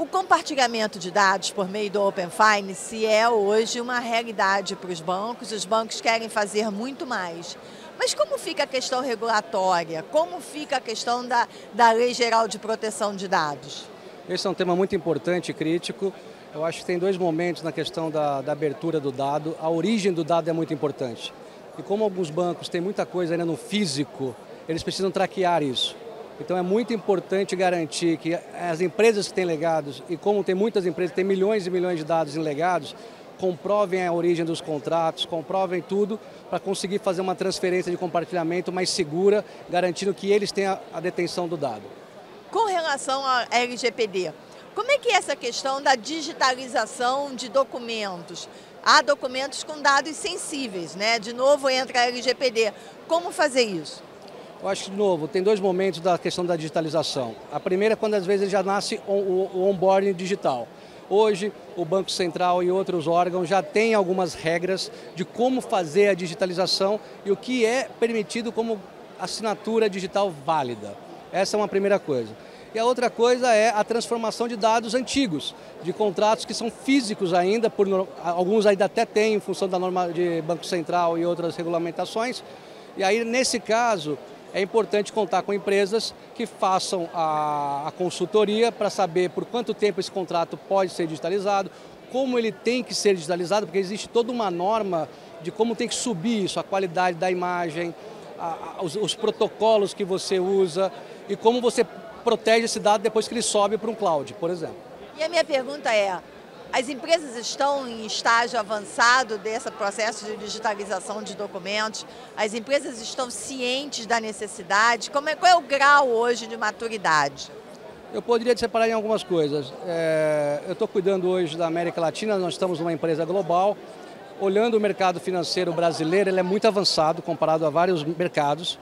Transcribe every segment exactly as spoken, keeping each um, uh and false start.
O compartilhamento de dados por meio do Open Finance é hoje uma realidade para os bancos. Os bancos querem fazer muito mais. Mas como fica a questão regulatória? Como fica a questão da, da Lei Geral de Proteção de Dados? Esse é um tema muito importante e crítico. Eu acho que tem dois momentos na questão da, da abertura do dado. A origem do dado é muito importante. E como alguns bancos têm muita coisa ainda no físico, eles precisam traquear isso. Então é muito importante garantir que as empresas que têm legados, e como tem muitas empresas que têm milhões e milhões de dados em legados, comprovem a origem dos contratos, comprovem tudo para conseguir fazer uma transferência de compartilhamento mais segura, garantindo que eles tenham a detenção do dado. Com relação ao L G P D, como é que é essa questão da digitalização de documentos? Há documentos com dados sensíveis, né? De novo entra a L G P D. Como fazer isso? Eu acho que, de novo, tem dois momentos da questão da digitalização. A primeira é quando, às vezes, já nasce o, o onboarding digital. Hoje, o Banco Central e outros órgãos já têm algumas regras de como fazer a digitalização e o que é permitido como assinatura digital válida. Essa é uma primeira coisa. E a outra coisa é a transformação de dados antigos, de contratos que são físicos ainda, por, alguns ainda até têm em função da norma de Banco Central e outras regulamentações. E aí, nesse caso, é importante contar com empresas que façam a, a consultoria para saber por quanto tempo esse contrato pode ser digitalizado, como ele tem que ser digitalizado, porque existe toda uma norma de como tem que subir isso, a qualidade da imagem, a, a, os, os protocolos que você usa e como você protege esse dado depois que ele sobe para um cloud, por exemplo. E a minha pergunta é, as empresas estão em estágio avançado desse processo de digitalização de documentos? As empresas estão cientes da necessidade? Como é, qual é o grau hoje de maturidade? Eu poderia separar em algumas coisas. É, eu estou cuidando hoje da América Latina, nós estamos numa empresa global. Olhando o mercado financeiro brasileiro, ele é muito avançado comparado a vários mercados.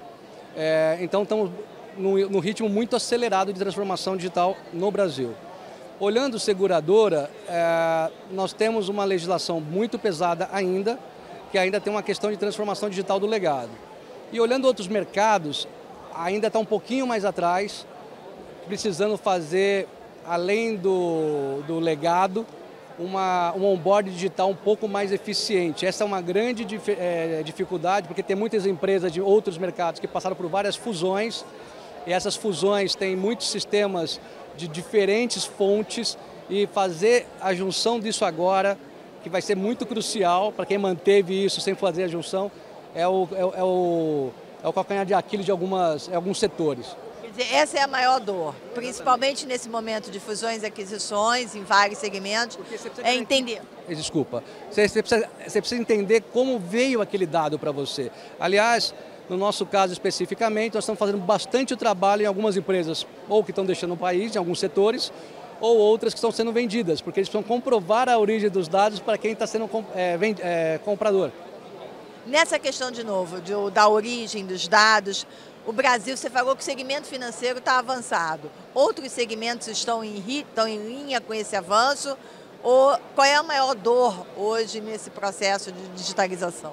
É, então estamos num, num ritmo muito acelerado de transformação digital no Brasil. Olhando seguradora, é, nós temos uma legislação muito pesada ainda, que ainda tem uma questão de transformação digital do legado. E olhando outros mercados, ainda está um pouquinho mais atrás, precisando fazer, além do, do legado, uma, um onboard digital um pouco mais eficiente. Essa é uma grande dif, é, dificuldade, porque tem muitas empresas de outros mercados que passaram por várias fusões, e essas fusões têm muitos sistemas de diferentes fontes e fazer a junção disso agora, que vai ser muito crucial para quem manteve isso sem fazer a junção, é o, é, é o, é o calcanhar de Aquiles de algumas, alguns setores. Quer dizer, essa é a maior dor, principalmente nesse momento de fusões e aquisições em vários segmentos, é entender. Desculpa, você, você, precisa, você precisa entender como veio aquele dado para você. Aliás, no nosso caso especificamente, nós estamos fazendo bastante trabalho em algumas empresas, ou que estão deixando o país, em alguns setores, ou outras que estão sendo vendidas, porque eles precisam comprovar a origem dos dados para quem está sendo é, vend, é, comprador. Nessa questão, de novo, de, da origem dos dados, o Brasil, você falou que o segmento financeiro está avançado. Outros segmentos estão em, estão em linha com esse avanço? Ou qual é a maior dor hoje nesse processo de digitalização?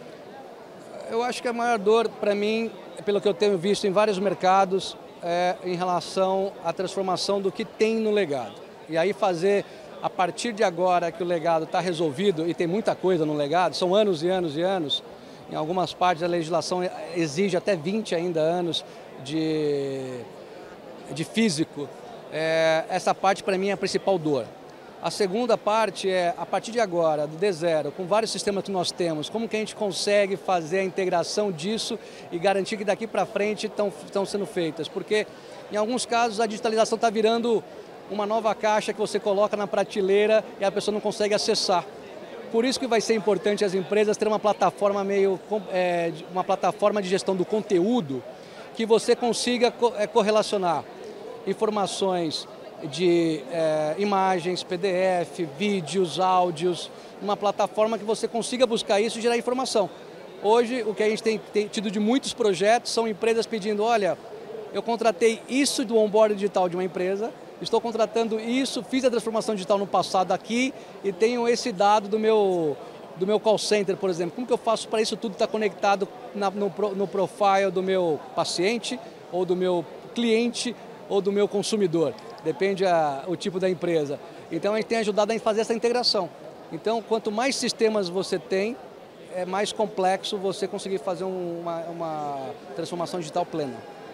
Eu acho que a maior dor, para mim, pelo que eu tenho visto em vários mercados, é em relação à transformação do que tem no legado. E aí fazer, a partir de agora que o legado está resolvido, e tem muita coisa no legado, são anos e anos e anos, em algumas partes a legislação exige até vinte ainda anos de, de físico, é, essa parte para mim é a principal dor. A segunda parte é, a partir de agora, do D zero, com vários sistemas que nós temos, como que a gente consegue fazer a integração disso e garantir que daqui para frente estão, estão sendo feitas. Porque, em alguns casos, a digitalização está virando uma nova caixa que você coloca na prateleira e a pessoa não consegue acessar. Por isso que vai ser importante as empresas terem uma plataforma meio, é, uma plataforma de gestão do conteúdo que você consiga correlacionar informações de é, imagens, P D F, vídeos, áudios, uma plataforma que você consiga buscar isso e gerar informação. Hoje, o que a gente tem, tem tido de muitos projetos são empresas pedindo, olha, eu contratei isso do onboard digital de uma empresa, estou contratando isso, fiz a transformação digital no passado aqui e tenho esse dado do meu, do meu call center, por exemplo. Como que eu faço para isso tudo estar conectado na, no, no profile do meu paciente, ou do meu cliente, ou do meu consumidor? depende a, o tipo da empresa. Então a gente tem ajudado a fazer essa integração. Então quanto mais sistemas você tem, é mais complexo você conseguir fazer uma, uma transformação digital plena.